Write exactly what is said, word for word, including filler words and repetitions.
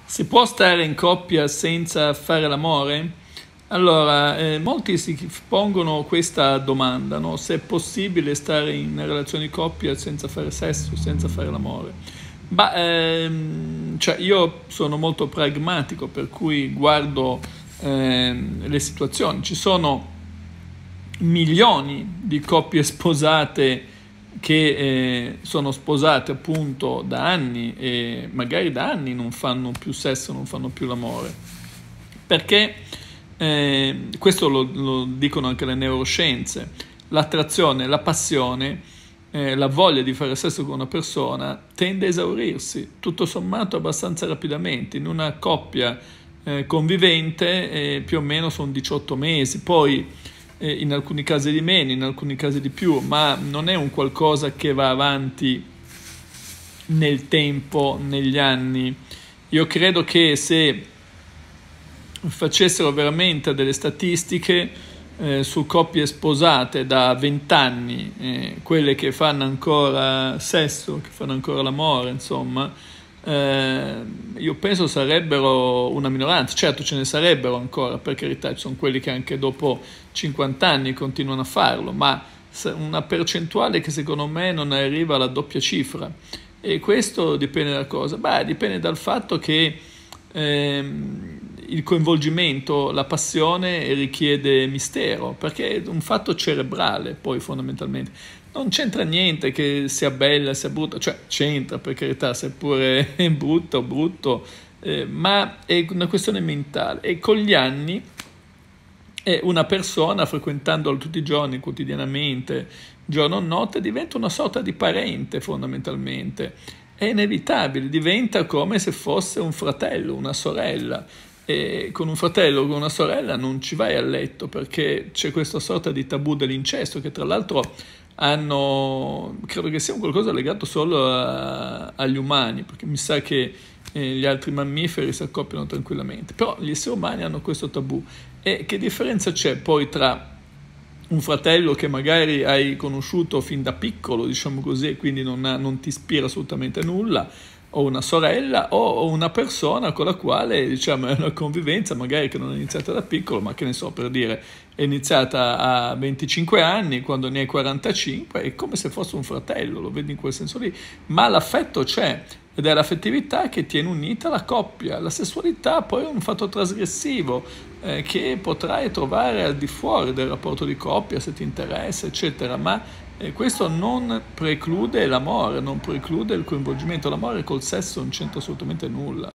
Si può stare in coppia senza fare l'amore? Allora, eh, molti si pongono questa domanda, no? Se è possibile stare in relazione di coppia senza fare sesso, senza fare l'amore. Ma ehm, cioè io sono molto pragmatico, per cui guardo ehm, le situazioni. Ci sono milioni di coppie sposate che eh, sono sposate appunto da anni e magari da anni non fanno più sesso, non fanno più l'amore. Perché, eh, questo lo, lo dicono anche le neuroscienze, l'attrazione, la passione, eh, la voglia di fare sesso con una persona tende a esaurirsi, tutto sommato abbastanza rapidamente. In una coppia eh, convivente eh, più o meno sono diciotto mesi, poi in alcuni casi di meno, in alcuni casi di più, ma non è un qualcosa che va avanti nel tempo, negli anni. Io credo che se facessero veramente delle statistiche eh, su coppie sposate da vent'anni, eh, quelle che fanno ancora sesso, che fanno ancora l'amore, insomma, Eh, io penso sarebbero una minoranza. Certo, ce ne sarebbero ancora, per carità, ci sono quelli che anche dopo cinquanta anni continuano a farlo, ma una percentuale che secondo me non arriva alla doppia cifra. E questo dipende da cosa? Beh, dipende dal fatto che ehm, il coinvolgimento, la passione richiede mistero, perché è un fatto cerebrale, poi fondamentalmente. Non c'entra niente che sia bella, sia brutta, cioè c'entra, per carità, seppure è brutto o brutto, eh, ma è una questione mentale. E con gli anni eh, una persona, frequentandolo tutti i giorni, quotidianamente, giorno o notte, diventa una sorta di parente fondamentalmente. È inevitabile, diventa come se fosse un fratello, una sorella. E con un fratello o con una sorella non ci vai a letto, perché c'è questa sorta di tabù dell'incesto, che tra l'altro hanno, credo che sia un qualcosa legato solo a, agli umani, perché mi sa che eh, gli altri mammiferi si accoppiano tranquillamente, però gli esseri umani hanno questo tabù. E che differenza c'è poi tra un fratello che magari hai conosciuto fin da piccolo, diciamo così, e quindi non, ha, non ti ispira assolutamente nulla, o una sorella, o una persona con la quale, diciamo, è una convivenza magari che non è iniziata da piccolo, ma che ne so, per dire, è iniziata a venticinque anni, quando ne hai quarantacinque, è come se fosse un fratello, lo vedi in quel senso lì, ma l'affetto c'è, ed è l'affettività che tiene unita la coppia. La sessualità poi è un fatto trasgressivo eh, che potrai trovare al di fuori del rapporto di coppia, se ti interessa, eccetera, ma e questo non preclude l'amore, non preclude il coinvolgimento. L'amore col sesso non c'entra assolutamente nulla.